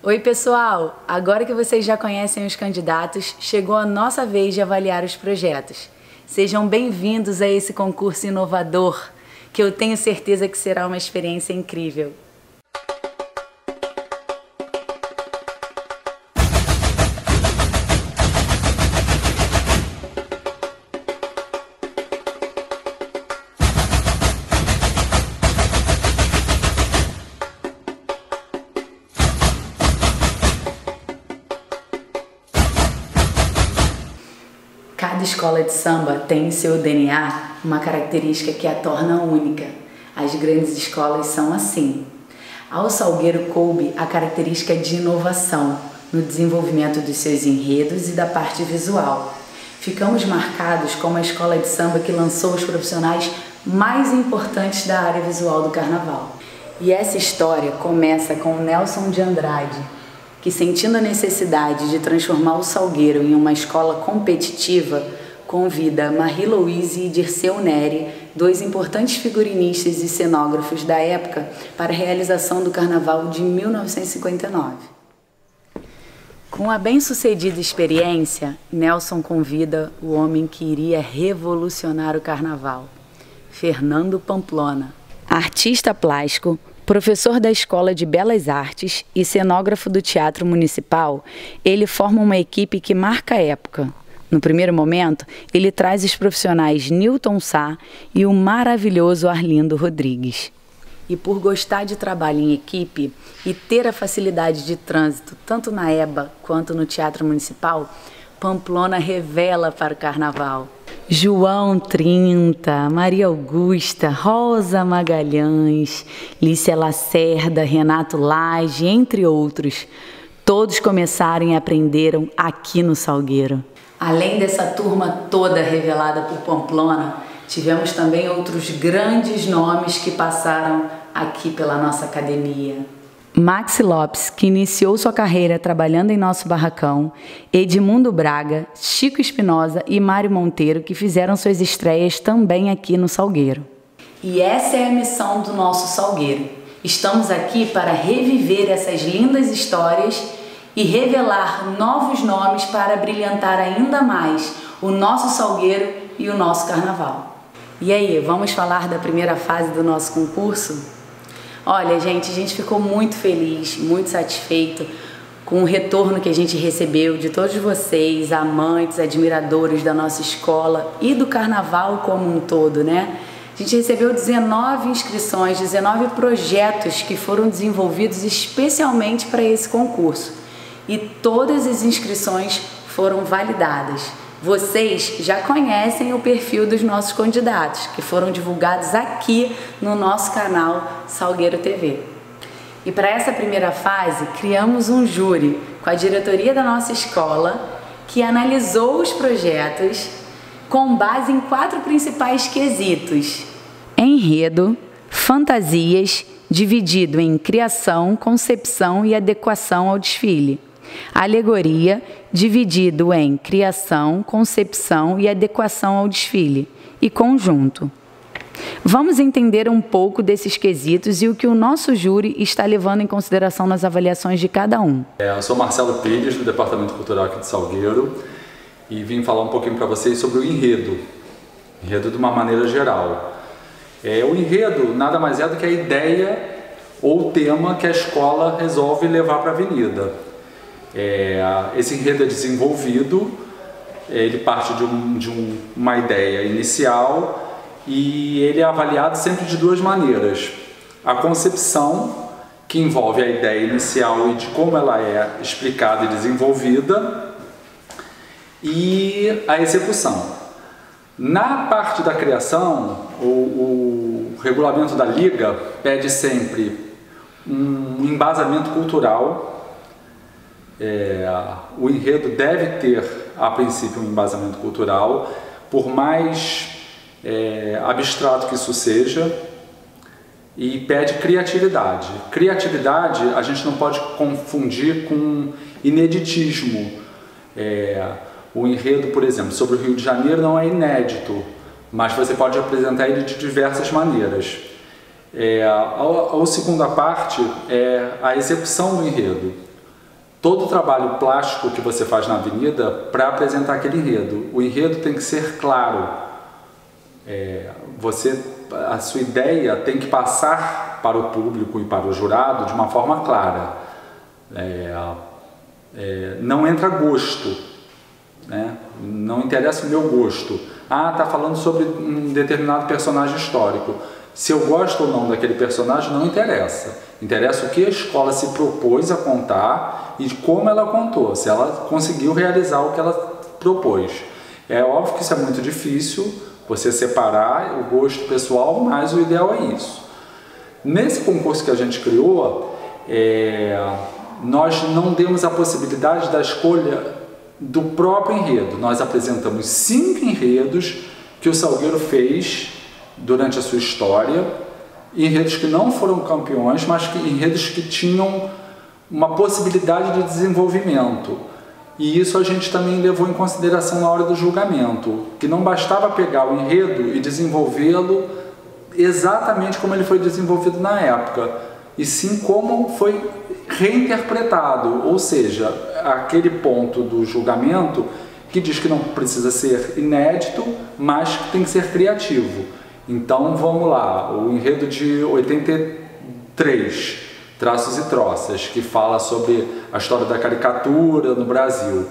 Oi pessoal, agora que vocês já conhecem os candidatos, chegou a nossa vez de avaliar os projetos. Sejam bem-vindos a esse concurso inovador, que eu tenho certeza que será uma experiência incrível. Cada escola de samba tem em seu DNA uma característica que a torna única. As grandes escolas são assim. Ao Salgueiro coube a característica de inovação no desenvolvimento dos seus enredos e da parte visual. Ficamos marcados como a escola de samba que lançou os profissionais mais importantes da área visual do carnaval. E essa história começa com o Nelson de Andrade, que, sentindo a necessidade de transformar o Salgueiro em uma escola competitiva, convida Marie Louise e Dirceu Neri, dois importantes figurinistas e cenógrafos da época, para a realização do Carnaval de 1959. Com a bem-sucedida experiência, Nelson convida o homem que iria revolucionar o Carnaval, Fernando Pamplona, artista plástico, professor da Escola de Belas Artes e cenógrafo do Teatro Municipal. Ele forma uma equipe que marca a época. No primeiro momento, ele traz os profissionais Newton Sá e o maravilhoso Arlindo Rodrigues. E por gostar de trabalho em equipe e ter a facilidade de trânsito tanto na EBA quanto no Teatro Municipal, Pamplona revela para o Carnaval João 30, Maria Augusta, Rosa Magalhães, Lícia Lacerda, Renato Lage, entre outros. Todos começaram e aprenderam aqui no Salgueiro. Além dessa turma toda revelada por Pamplona, tivemos também outros grandes nomes que passaram aqui pela nossa academia. Maxi Lopes, que iniciou sua carreira trabalhando em nosso barracão, Edmundo Braga, Chico Espinosa e Mário Monteiro, que fizeram suas estreias também aqui no Salgueiro. E essa é a missão do nosso Salgueiro. Estamos aqui para reviver essas lindas histórias e revelar novos nomes para brilhantar ainda mais o nosso Salgueiro e o nosso Carnaval. E aí, vamos falar da primeira fase do nosso concurso? Olha, gente, a gente ficou muito feliz, muito satisfeito com o retorno que a gente recebeu de todos vocês, amantes, admiradores da nossa escola e do Carnaval como um todo, né? A gente recebeu 19 inscrições, 19 projetos que foram desenvolvidos especialmente para esse concurso. E todas as inscrições foram validadas. Vocês já conhecem o perfil dos nossos candidatos, que foram divulgados aqui no nosso canal Salgueiro TV. E para essa primeira fase, criamos um júri com a diretoria da nossa escola, que analisou os projetos com base em 4 principais quesitos: enredo, fantasias, dividido em criação, concepção e adequação ao desfile; alegoria, dividido em criação, concepção e adequação ao desfile; e conjunto. Vamos entender um pouco desses quesitos e o que o nosso júri está levando em consideração nas avaliações de cada um. Eu sou Marcelo Pires, do Departamento Cultural aqui de Salgueiro, e vim falar um pouquinho para vocês sobre o enredo de uma maneira geral. O enredo nada mais é do que a ideia ou o tema que a escola resolve levar para a avenida. Esse enredo é desenvolvido, ele parte de uma ideia inicial e ele é avaliado sempre de 2 maneiras. A concepção, que envolve a ideia inicial e de como ela é explicada e desenvolvida, e a execução. Na parte da criação, o regulamento da Liga pede sempre um embasamento cultural. O enredo deve ter, a princípio, um embasamento cultural, por mais abstrato que isso seja, e pede criatividade. Criatividade a gente não pode confundir com ineditismo. O enredo, por exemplo, sobre o Rio de Janeiro não é inédito, mas você pode apresentar ele de diversas maneiras. A segunda parte é a execução do enredo. todo o trabalho plástico que você faz na avenida para apresentar aquele enredo. O enredo tem que ser claro. A sua ideia tem que passar para o público e para o jurado de uma forma clara. Não entra gosto, né? Não interessa o meu gosto. Está falando sobre um determinado personagem histórico. Se eu gosto ou não daquele personagem não interessa. Interessa o que a escola se propôs a contar e como ela contou, se ela conseguiu realizar o que ela propôs. É óbvio que isso é muito difícil, você separar o gosto pessoal, mas o ideal é isso. Nesse concurso que a gente criou, nós não demos a possibilidade da escolha do próprio enredo. Nós apresentamos 5 enredos que o Salgueiro fez durante a sua história, enredos que não foram campeões, mas enredos que tinham uma possibilidade de desenvolvimento. E isso a gente também levou em consideração na hora do julgamento, que não bastava pegar o enredo e desenvolvê-lo exatamente como ele foi desenvolvido na época, e sim como foi reinterpretado, ou seja, aquele ponto do julgamento que diz que não precisa ser inédito, mas que tem que ser criativo. Então vamos lá, o enredo de 83, Traços e Troças, que fala sobre a história da caricatura no Brasil.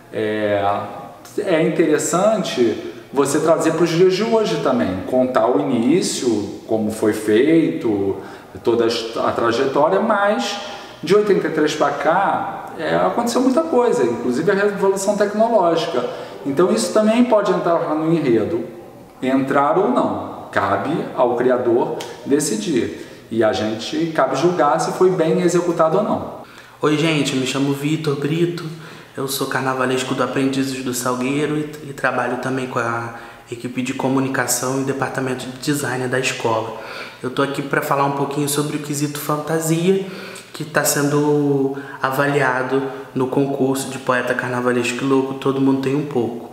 É interessante você trazer para os dias de hoje também, contar o início, como foi feito, toda a trajetória, mas de 83 para cá aconteceu muita coisa, inclusive a revolução tecnológica. Então isso também pode entrar no enredo, entrar ou não, cabe ao criador decidir. E a gente cabe julgar se foi bem executado ou não. Oi gente, eu me chamo Vitor Brito, eu sou carnavalesco do Aprendizes do Salgueiro e trabalho também com a equipe de comunicação e departamento de design da escola. Eu estou aqui para falar um pouquinho sobre o quesito fantasia, que está sendo avaliado no concurso de poeta carnavalesco louco, todo mundo tem um pouco.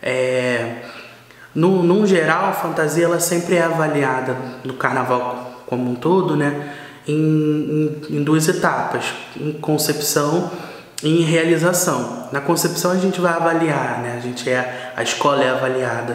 No geral, a fantasia ela sempre é avaliada no carnaval como um todo, né, em 2 etapas, em concepção e em realização. Na concepção a gente vai avaliar, né, a escola é avaliada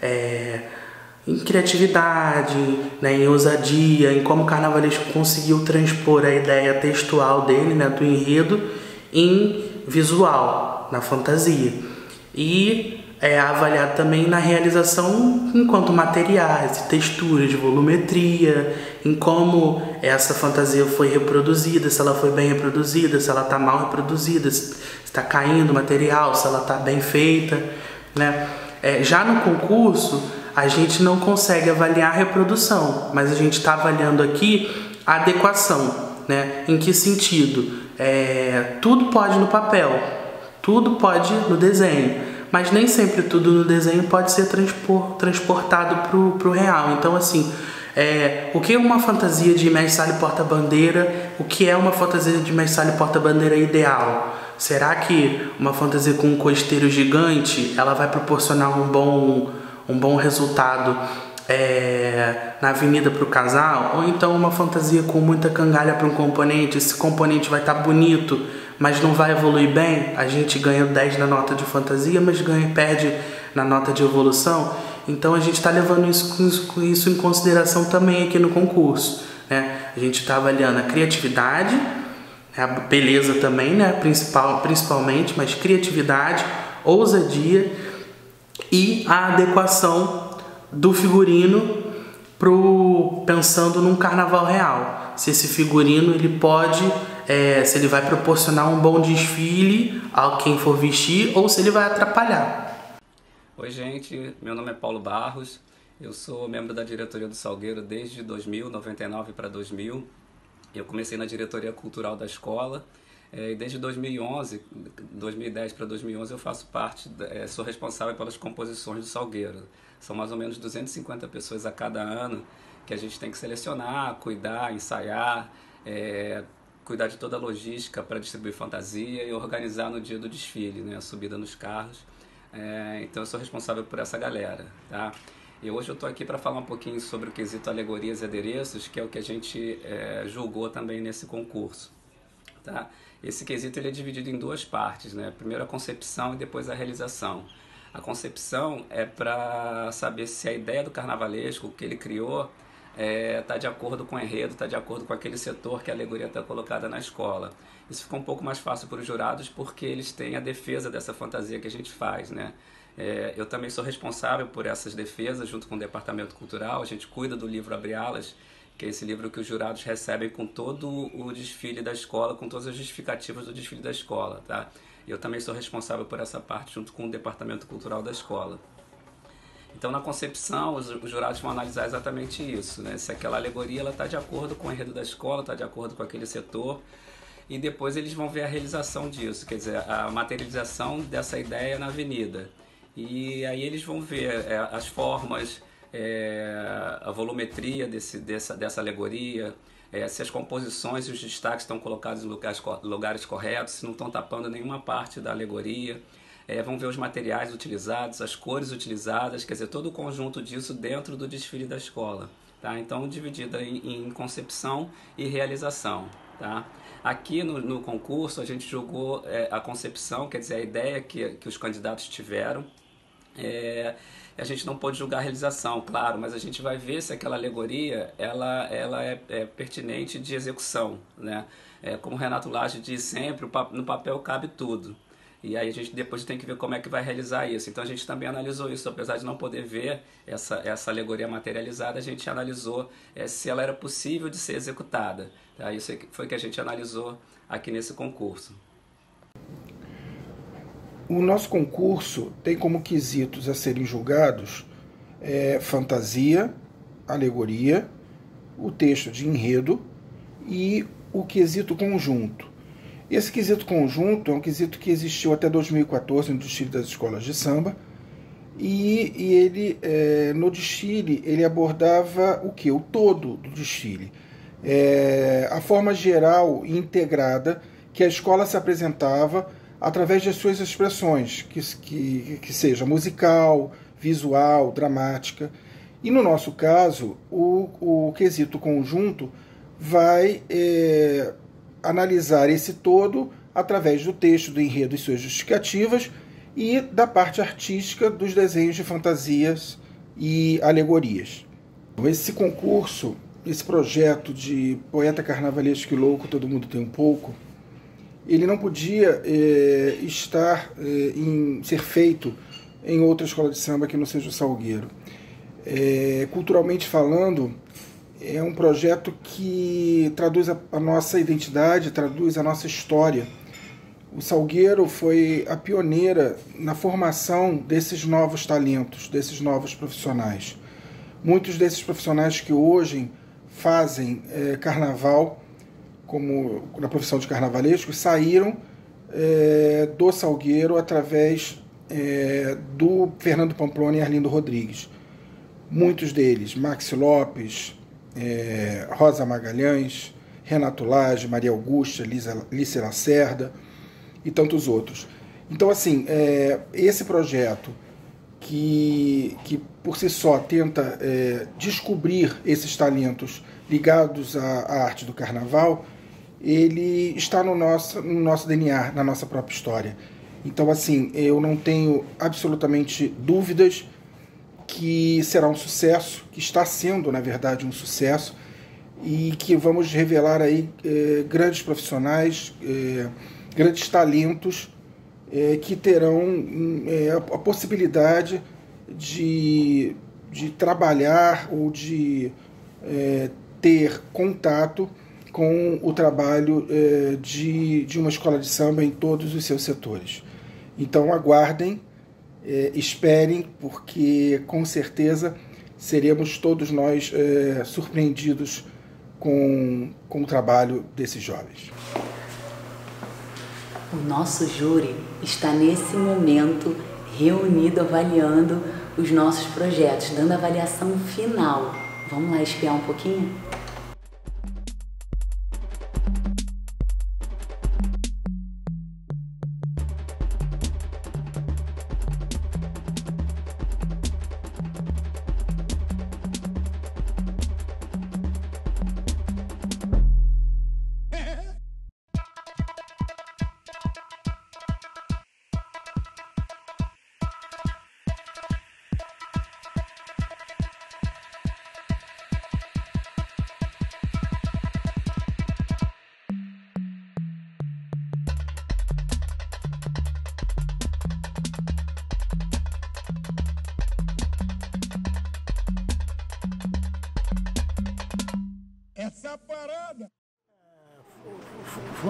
em criatividade, né, em ousadia, em como o carnavalesco conseguiu transpor a ideia textual dele, né, do enredo, em visual, na fantasia. E é avaliado também na realização enquanto materiais, texturas, de volumetria, em como essa fantasia foi reproduzida, se ela foi bem reproduzida, se ela está mal reproduzida, se está caindo material, se ela está bem feita, né? Já no concurso, a gente não consegue avaliar a reprodução, mas a gente está avaliando aqui a adequação, né? Em que sentido? Tudo pode no papel, tudo pode no desenho, mas nem sempre tudo no desenho pode ser transportado para o real. Então, assim, o que é uma fantasia de mestre sala e porta-bandeira? O que é uma fantasia de mestre sala e porta-bandeira ideal? Será que uma fantasia com um costeiro gigante ela vai proporcionar um bom resultado na avenida para o casal? Ou então uma fantasia com muita cangalha para um componente, esse componente vai estar bonito, mas não vai evoluir bem? A gente ganha 10 na nota de fantasia, mas perde na nota de evolução. Então a gente está levando isso em consideração também aqui no concurso, né? A gente está avaliando a criatividade, a beleza também, né? Principalmente, mas criatividade, ousadia e a adequação do figurino pensando num carnaval real. Se esse figurino ele pode, se ele vai proporcionar um bom desfile a quem for vestir ou se ele vai atrapalhar. Oi gente, meu nome é Paulo Barros, eu sou membro da diretoria do Salgueiro desde 99 para 2000. Eu comecei na diretoria cultural da escola e desde 2010 para 2011 eu faço parte, sou responsável pelas composições do Salgueiro. São mais ou menos 250 pessoas a cada ano que a gente tem que selecionar, cuidar, ensaiar, cuidar de toda a logística para distribuir fantasia e organizar no dia do desfile, né, a subida nos carros. Então eu sou responsável por essa galera, tá? E hoje eu estou aqui para falar um pouquinho sobre o quesito alegorias e adereços, que é o que a gente julgou também nesse concurso. Tá? Esse quesito ele é dividido em duas partes, né? Primeiro a concepção e depois a realização. A concepção é para saber se a ideia do carnavalesco que ele criou está de acordo com o enredo, está de acordo com aquele setor que a alegoria está colocada na escola. Isso fica um pouco mais fácil para os jurados porque eles têm a defesa dessa fantasia que a gente faz, né? Eu também sou responsável por essas defesas junto com o Departamento Cultural. A gente cuida do livro Abre Alas, que é esse livro que os jurados recebem com todo o desfile da escola, com todas as justificativas do desfile da escola, tá? Eu também sou responsável por essa parte junto com o Departamento Cultural da escola. Então, na concepção, os jurados vão analisar exatamente isso, né? Se aquela alegoria está de acordo com o enredo da escola, está de acordo com aquele setor, e depois eles vão ver a realização disso, quer dizer, a materialização dessa ideia na avenida. E aí eles vão ver as formas, a volumetria dessa alegoria, se as composições e os destaques estão colocados em lugares corretos, se não estão tapando nenhuma parte da alegoria. Vão ver os materiais utilizados, as cores utilizadas, quer dizer, todo o conjunto disso dentro do desfile da escola. Tá? Então, dividida em concepção e realização. Tá? Aqui no concurso a gente jogou a concepção, quer dizer, a ideia que os candidatos tiveram. A gente não pode julgar a realização, claro, mas a gente vai ver se aquela alegoria ela é pertinente de execução, né? Como o Renato Lage diz sempre, no papel cabe tudo. E aí a gente depois tem que ver como é que vai realizar isso. Então a gente também analisou isso, apesar de não poder ver essa alegoria materializada, a gente analisou se ela era possível de ser executada. Tá? Isso foi que a gente analisou aqui nesse concurso. O nosso concurso tem como quesitos a serem julgados fantasia, alegoria, o texto de enredo e o quesito conjunto. Esse quesito conjunto é um quesito que existiu até 2014 no desfile das escolas de samba e ele, no desfile, ele abordava o quê? O todo do desfile. A forma geral e integrada que a escola se apresentava através das suas expressões, que seja musical, visual, dramática. E no nosso caso, o quesito conjunto vai analisar esse todo através do texto, do enredo e suas justificativas e da parte artística dos desenhos de fantasias e alegorias. Esse concurso, esse projeto de poeta carnavalesco e louco, todo mundo tem um pouco, ele não podia ser feito em outra escola de samba que não seja o Salgueiro. Culturalmente falando, é um projeto que traduz a nossa identidade, traduz a nossa história. O Salgueiro foi a pioneira na formação desses novos talentos, desses novos profissionais. Muitos desses profissionais que hoje fazem carnaval, como na profissão de carnavalesco, saíram do Salgueiro através do Fernando Pamplona e Arlindo Rodrigues. Muitos deles, Maxi Lopes, Rosa Magalhães, Renato Lage, Maria Augusta, Lícia Lacerda e tantos outros. Então, assim, esse projeto que por si só tenta descobrir esses talentos ligados à arte do carnaval, ele está no nosso DNA, na nossa própria história. Então, assim, eu não tenho absolutamente dúvidas que será um sucesso, que está sendo, na verdade, um sucesso, e que vamos revelar aí grandes profissionais, grandes talentos que terão a possibilidade de trabalhar ou de ter contato com o trabalho de uma escola de samba em todos os seus setores. Então aguardem, esperem, porque com certeza seremos todos nós surpreendidos com o trabalho desses jovens. O nosso júri está nesse momento reunido, avaliando os nossos projetos, dando a avaliação final. Vamos lá espiar um pouquinho?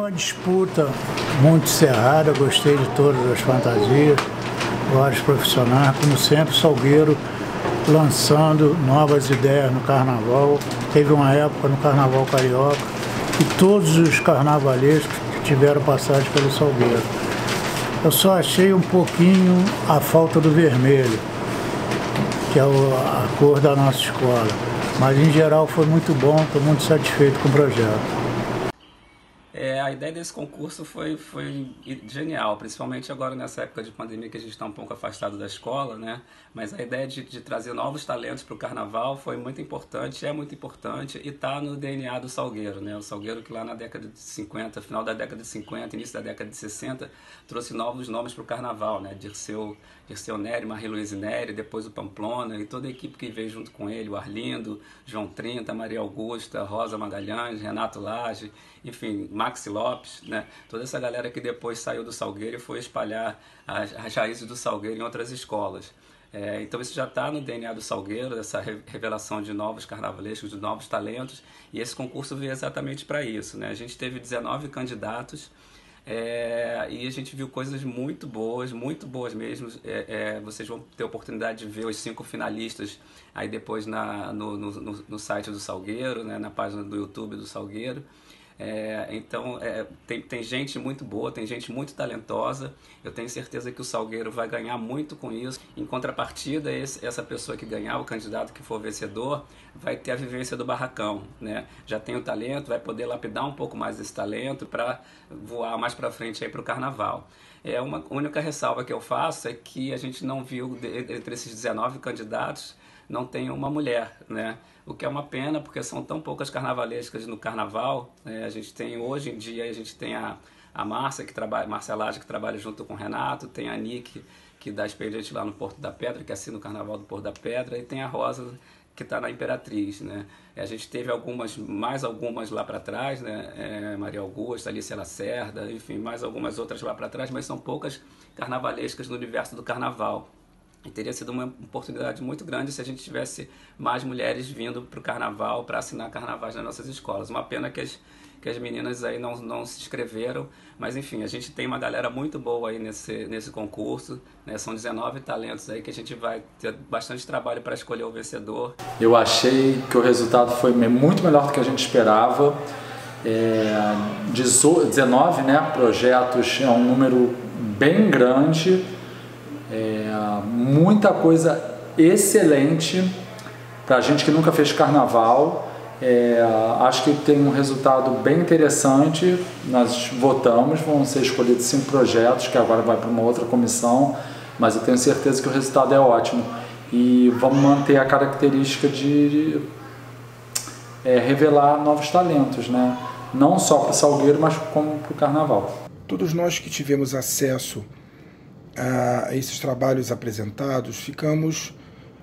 uma disputa muito cerrada, gostei de todas as fantasias, vários profissionais, como sempre, Salgueiro lançando novas ideias no carnaval. Teve uma época no Carnaval Carioca que todos os carnavalescos tiveram passagem pelo Salgueiro. Eu só achei um pouquinho a falta do vermelho, que é a cor da nossa escola. Mas em geral foi muito bom, estou muito satisfeito com o projeto. A ideia desse concurso foi genial, principalmente agora nessa época de pandemia que a gente está um pouco afastado da escola, né? Mas a ideia de trazer novos talentos para o carnaval foi muito importante, é muito importante e está no DNA do Salgueiro, né? O Salgueiro que lá na década de 50, final da década de 50, início da década de 60, trouxe novos nomes para o carnaval, né? Dirceu Neri, Marie-Louise Neri, depois o Pamplona e toda a equipe que veio junto com ele, o Arlindo, João Trinta, Maria Augusta, Rosa Magalhães, Renato Lage, enfim, Maxi Lopes, né? Toda essa galera que depois saiu do Salgueiro e foi espalhar as raízes do Salgueiro em outras escolas. Então isso já está no DNA do Salgueiro, essa revelação de novos carnavalescos, de novos talentos, e esse concurso veio exatamente para isso, né? A gente teve 19 candidatos, e a gente viu coisas muito boas mesmo. Vocês vão ter a oportunidade de ver os 5 finalistas aí depois no site do Salgueiro, né? Na página do YouTube do Salgueiro. Então tem gente muito boa, tem gente muito talentosa. Eu tenho certeza que o Salgueiro vai ganhar muito com isso. Em contrapartida, essa pessoa que ganhar, o candidato que for vencedor, vai ter a vivência do barracão, né? Já tem o talento, vai poder lapidar um pouco mais esse talento para voar mais para frente aí para o carnaval. Uma única ressalva que eu faço é que a gente não viu entre esses 19 candidatos não tem uma mulher, né? O que é uma pena, porque são tão poucas carnavalescas no carnaval. A gente tem, hoje em dia, a gente tem a Márcia Lage, que trabalha junto com o Renato, tem a Nick, que dá expediente lá no Porto da Pedra, que assina o Carnaval do Porto da Pedra, e tem a Rosa, que está na Imperatriz, né? A gente teve mais algumas lá para trás, né? Maria Augusta, Alicia Lacerda, enfim, mais algumas outras lá para trás, mas são poucas carnavalescas no universo do carnaval. E teria sido uma oportunidade muito grande se a gente tivesse mais mulheres vindo para o carnaval, para assinar carnavais nas nossas escolas. Uma pena que as meninas aí não se inscreveram, mas enfim, a gente tem uma galera muito boa aí nesse concurso, né? São 19 talentos aí que a gente vai ter bastante trabalho para escolher o vencedor. Eu achei que o resultado foi muito melhor do que a gente esperava. 19, né, projetos é um número bem grande. Muita coisa excelente para a gente que nunca fez carnaval. Acho que tem um resultado bem interessante. Nós votamos, vão ser escolhidos 5 projetos, que agora vai para uma outra comissão, mas eu tenho certeza que o resultado é ótimo e vamos manter a característica de revelar novos talentos, né? Não só para o Salgueiro, mas como para o carnaval. Todos nós que tivemos acesso a esses trabalhos apresentados, ficamos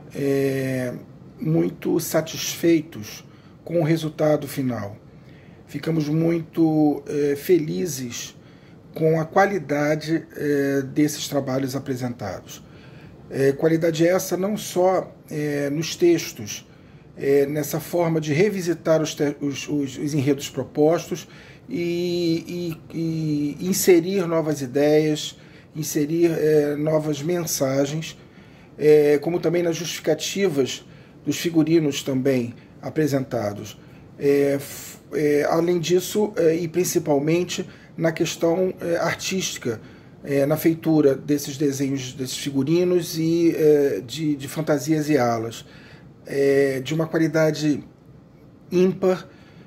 muito satisfeitos com o resultado final. Ficamos muito felizes com a qualidade desses trabalhos apresentados. Qualidade essa não só nos textos, nessa forma de revisitar os enredos propostos e inserir novas ideias, inserir novas mensagens, como também nas justificativas dos figurinos também apresentados. Além disso, e principalmente na questão artística, na feitura desses desenhos, desses figurinos e de fantasias e alas, de uma qualidade ímpar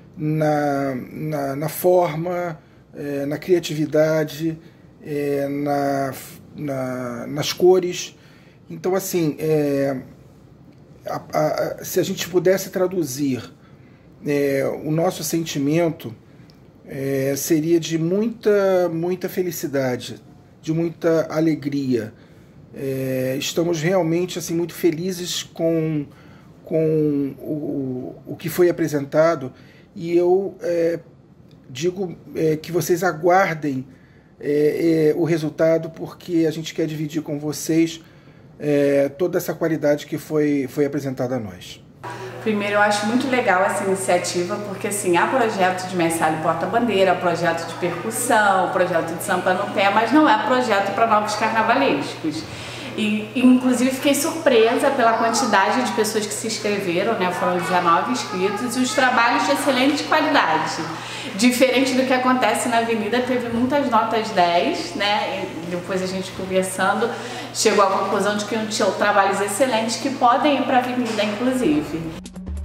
na forma, na criatividade, nas cores. Então, assim, se a gente pudesse traduzir o nosso sentimento, seria de muita felicidade, de muita alegria. Estamos realmente assim, muito felizes com o que foi apresentado, e eu digo que vocês aguardem o resultado, porque a gente quer dividir com vocês toda essa qualidade que foi apresentada a nós. Primeiro, eu acho muito legal essa iniciativa, porque assim, há projeto de mescalho porta-bandeira, projeto de percussão, projeto de samba no pé, mas não é projeto para novos carnavalescos. E inclusive fiquei surpresa pela quantidade de pessoas que se inscreveram, né? Foram 19 inscritos e os trabalhos de excelente qualidade. Diferente do que acontece na Avenida, teve muitas notas 10, né? E depois a gente conversando chegou à conclusão de que tinham trabalhos excelentes que podem ir para a Avenida, inclusive.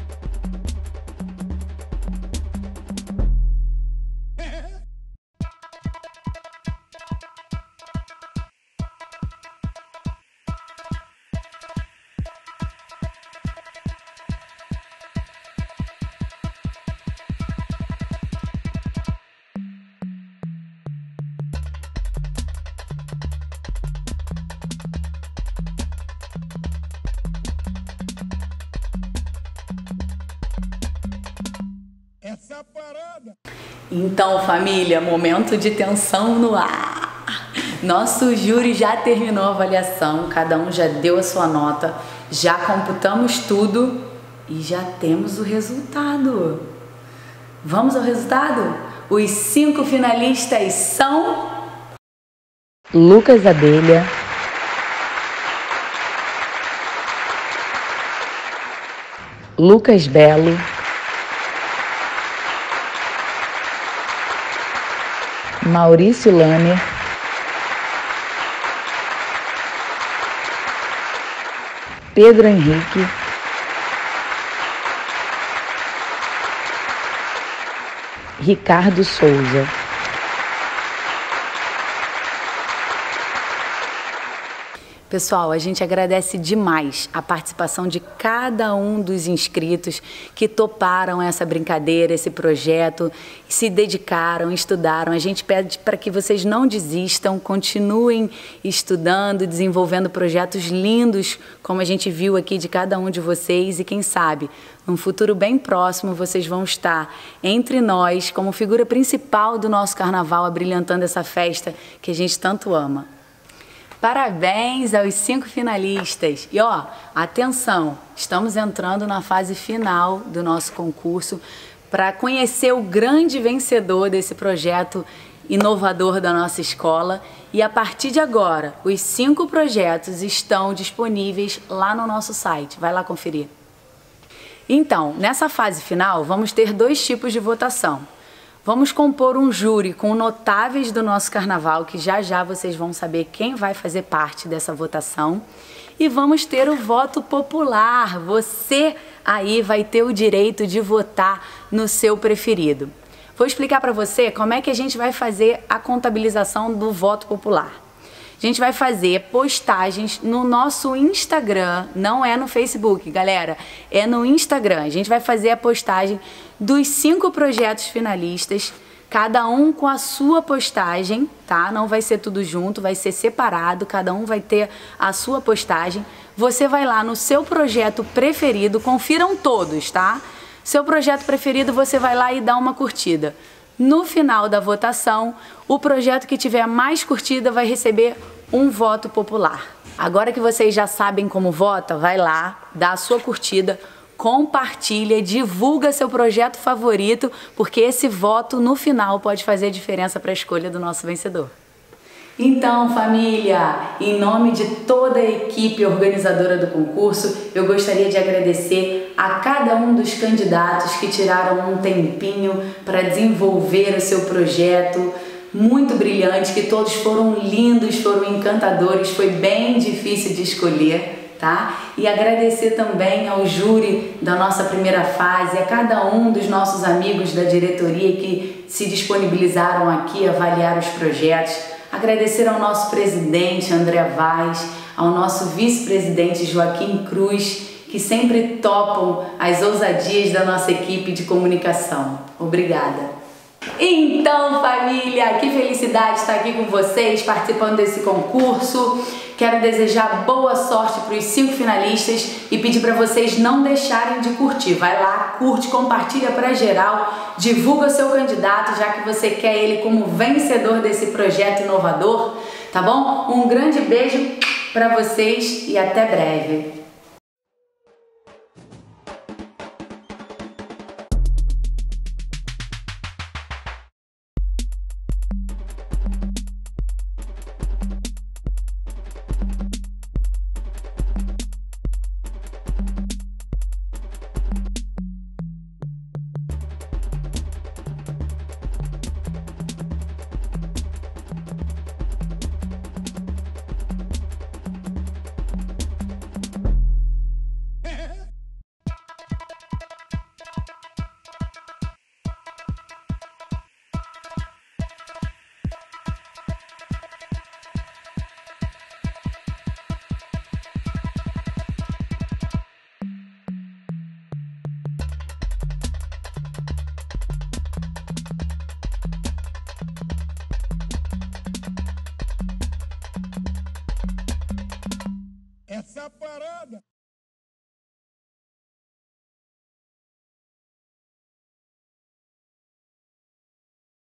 Então, família, momento de tensão no ar. Nosso júri já terminou a avaliação, cada um já deu a sua nota, já computamos tudo e já temos o resultado. Vamos ao resultado? Os 5 finalistas são Lucas Abelha, Lucas Belo, Maurício Laner, Pedro Henrique, Ricardo Souza. Pessoal, a gente agradece demais a participação de cada um dos inscritos que toparam essa brincadeira, esse projeto, se dedicaram, estudaram. A gente pede para que vocês não desistam, continuem estudando, desenvolvendo projetos lindos, como a gente viu aqui de cada um de vocês. E quem sabe, num futuro bem próximo, vocês vão estar entre nós como figura principal do nosso carnaval, abrilhantando essa festa que a gente tanto ama. Parabéns aos 5 finalistas. E ó, atenção, estamos entrando na fase final do nosso concurso para conhecer o grande vencedor desse projeto inovador da nossa escola. E a partir de agora, os 5 projetos estão disponíveis lá no nosso site. Vai lá conferir. Então, nessa fase final, vamos ter 2 tipos de votação. Vamos compor um júri com notáveis do nosso carnaval, que já já vocês vão saber quem vai fazer parte dessa votação. E vamos ter o voto popular. Você aí vai ter o direito de votar no seu preferido. Vou explicar para você como é que a gente vai fazer a contabilização do voto popular. A gente vai fazer postagens no nosso Instagram, não é no Facebook, galera, é no Instagram. A gente vai fazer a postagem dos 5 projetos finalistas, cada um com a sua postagem, tá? Não vai ser tudo junto, vai ser separado, cada um vai ter a sua postagem. Você vai lá no seu projeto preferido, confiram todos, tá? Seu projeto preferido, você vai lá e dá uma curtida. No final da votação, o projeto que tiver mais curtida vai receber um voto popular. Agora que vocês já sabem como vota, vai lá, dá a sua curtida, compartilha, divulga seu projeto favorito, porque esse voto no final pode fazer diferença para a escolha do nosso vencedor. Então, família, em nome de toda a equipe organizadora do concurso, eu gostaria de agradecer a cada um dos candidatos que tiraram um tempinho para desenvolver o seu projeto muito brilhante, que todos foram lindos, foram encantadores, foi bem difícil de escolher, tá? E agradecer também ao júri da nossa primeira fase, a cada um dos nossos amigos da diretoria que se disponibilizaram aqui a avaliar os projetos. Agradecer ao nosso presidente André Vaz, ao nosso vice-presidente Joaquim Cruz, que sempre topam as ousadias da nossa equipe de comunicação. Obrigada! Então, família, que felicidade estar aqui com vocês, participando desse concurso. Quero desejar boa sorte para os 5 finalistas e pedir para vocês não deixarem de curtir. Vai lá, curte, compartilha para geral, divulga seu candidato, já que você quer ele como vencedor desse projeto inovador, tá bom? Um grande beijo para vocês e até breve. parada.